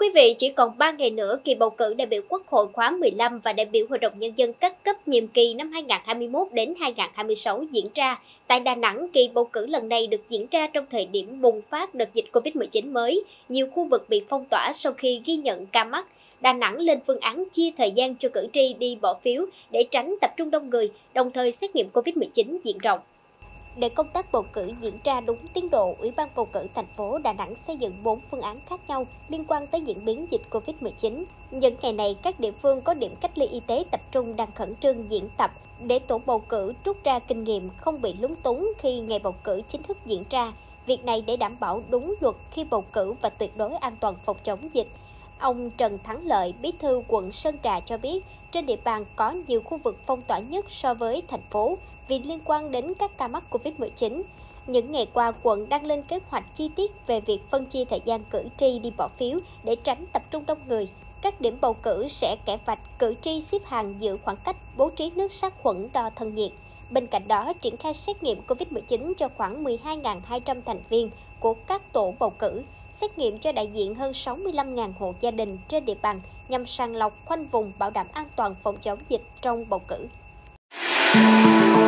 quý vị, chỉ còn 3 ngày nữa kỳ bầu cử đại biểu Quốc hội khóa 15 và đại biểu Hội đồng Nhân dân các cấp nhiệm kỳ năm 2021 đến 2026 diễn ra. Tại Đà Nẵng, kỳ bầu cử lần này được diễn ra trong thời điểm bùng phát đợt dịch Covid-19 mới. Nhiều khu vực bị phong tỏa sau khi ghi nhận ca mắc. Đà Nẵng lên phương án chia thời gian cho cử tri đi bỏ phiếu để tránh tập trung đông người, đồng thời xét nghiệm Covid-19 diện rộng. Để công tác bầu cử diễn ra đúng tiến độ, Ủy ban bầu cử thành phố Đà Nẵng xây dựng 4 phương án khác nhau liên quan tới diễn biến dịch Covid-19. Những ngày này, các địa phương có điểm cách ly y tế tập trung đang khẩn trương diễn tập để tổ bầu cử rút ra kinh nghiệm không bị lúng túng khi ngày bầu cử chính thức diễn ra. Việc này để đảm bảo đúng luật khi bầu cử và tuyệt đối an toàn phòng chống dịch. Ông Trần Thắng Lợi, bí thư quận Sơn Trà cho biết, trên địa bàn có nhiều khu vực phong tỏa nhất so với thành phố vì liên quan đến các ca mắc Covid-19. Những ngày qua, quận đang lên kế hoạch chi tiết về việc phân chia thời gian cử tri đi bỏ phiếu để tránh tập trung đông người. Các điểm bầu cử sẽ kẻ vạch cử tri xếp hàng giữ khoảng cách, bố trí nước sát khuẩn đo thân nhiệt. Bên cạnh đó, triển khai xét nghiệm Covid-19 cho khoảng 12.200 thành viên của các tổ bầu cử, xét nghiệm cho đại diện hơn 65.000 hộ gia đình trên địa bàn nhằm sàng lọc khoanh vùng bảo đảm an toàn phòng chống dịch trong bầu cử.